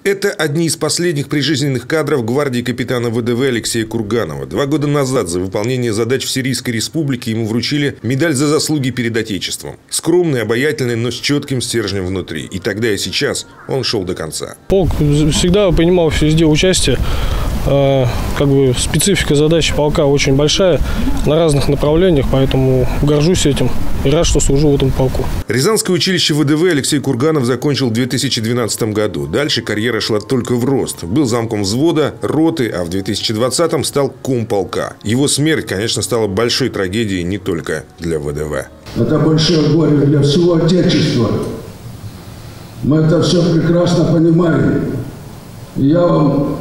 Это одни из последних прижизненных кадров гвардии капитана ВДВ Алексея Курганова. 2 года назад за выполнение задач в Сирийской республике ему вручили медаль за заслуги перед Отечеством. Скромный, обаятельный, но с четким стержнем внутри. И тогда и сейчас он шел до конца. Полк всегда принимал везде участие. Специфика задачи полка очень большая на разных направлениях, поэтому горжусь этим и рад, что служу в этом полку. Рязанское училище ВДВ Алексей Курганов закончил в 2012 году. Дальше карьера шла только в рост. Был замком взвода, роты, а в 2020-м стал комполка. Его смерть, конечно, стала большой трагедией не только для ВДВ. Это большое горе для всего Отечества. Мы это все прекрасно понимаем. И я вам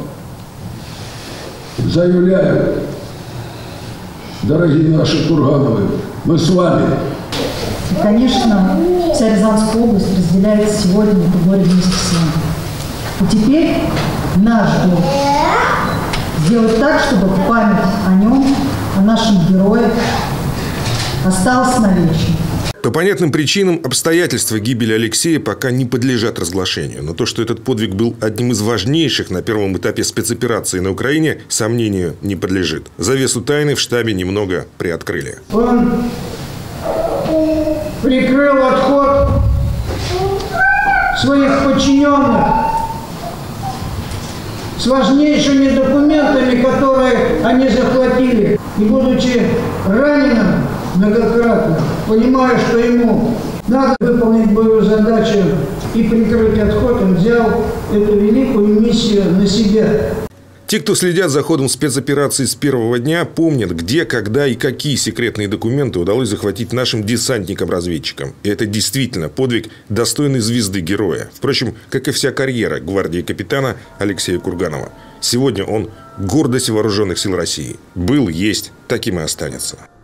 заявляю, дорогие наши Кургановы, мы с вами. И, конечно, вся Рязанская область разделяет сегодня это горе вместе с нами. И теперь наш долг сделать так, чтобы память о нем, о нашем герое осталась навечно. По понятным причинам обстоятельства гибели Алексея пока не подлежат разглашению. Но то, что этот подвиг был одним из важнейших на первом этапе спецоперации на Украине, сомнению не подлежит. Завесу тайны в штабе немного приоткрыли. Он прикрыл отход своих подчиненных с важнейшими документами, которые они захватили. И будучи раненым многократно, понимая, что ему надо выполнить боевую задачу и прикрыть отход, он взял эту великую миссию на себя. Те, кто следят за ходом спецоперации с первого дня, помнят, где, когда и какие секретные документы удалось захватить нашим десантникам-разведчикам. И это действительно подвиг, достойный звезды героя. Впрочем, как и вся карьера гвардии капитана Алексея Курганова. Сегодня он гордость вооруженных сил России. Был, есть, таким и останется.